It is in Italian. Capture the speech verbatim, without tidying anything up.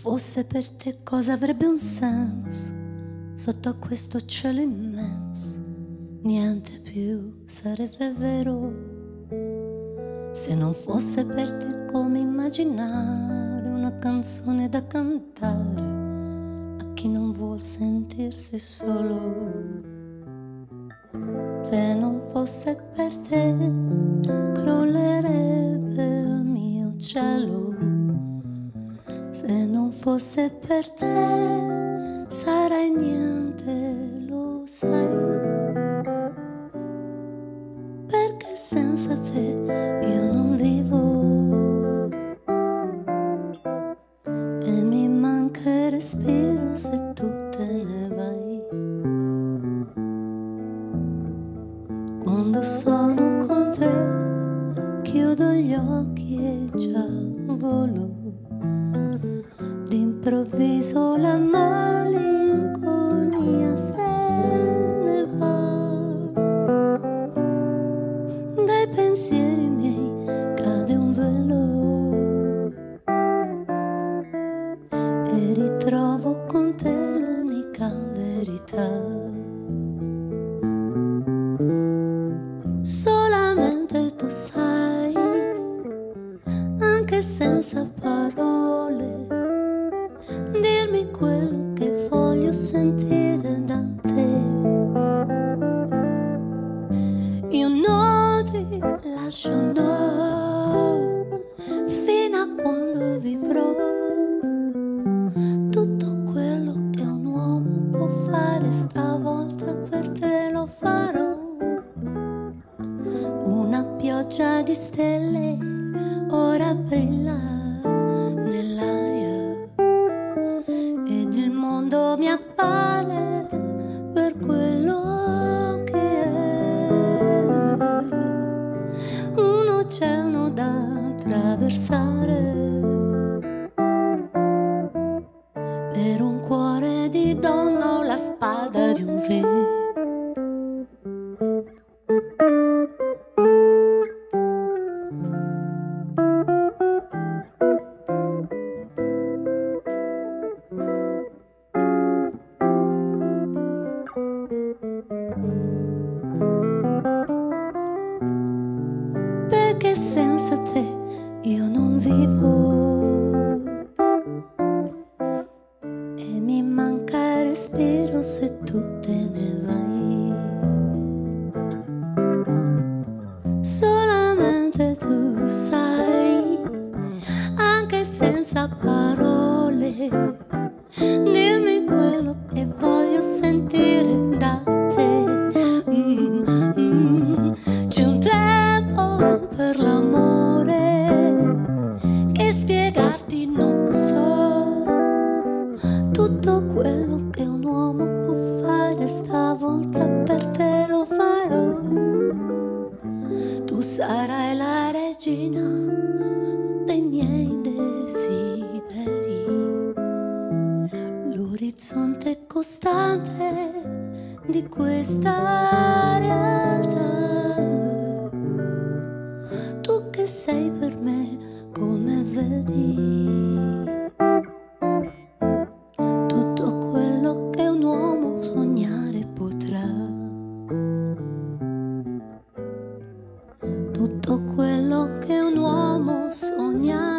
fosse per te cosa avrebbe un senso sotto a questo cielo immenso? Niente più sarebbe vero se non fosse per te come immaginare una canzone da cantare a chi non vuol sentirsi solo. Se non fosse per te crollerebbe il mio cielo. Se non fosse per te sarai niente, lo sai. Perché senza te io non vivo e mi manca il respiro se tu te ne vai. Quando sono con te chiudo gli occhi e già volo. D'improvviso la malinconia se ne va. Dai pensieri miei cade un velo e ritrovo con te l'unica verità. Solamente tu sai, anche senza parole, dirmi quello che voglio sentire da te. Io no ti lascio, no, fino a quando vivrò tutto quello che un uomo può fare. Stavolta per te lo farò. Una pioggia di stelle ora brilla nell'aria ed il mondo mi appare per quello che è. Un oceano da attraversare per un cuore di donna o la spada di un re. Perché senza te io non vivo e mi manca il respiro se tu te ne vai. Solamente tu sai, anche senza parole, dirmi quello che voglio sentire da te. Mm, mm. C'è un tempo per l'amore che spiegarti non so. Tutto quello che un uomo può fare stavolta per te lo farò. Tu sarai la regina dei miei desideri, l'orizzonte costante di questa realtà. Tu che sei per me come vedi tutto quello che un uomo sognare potrà. Tutto quello che un uomo sogna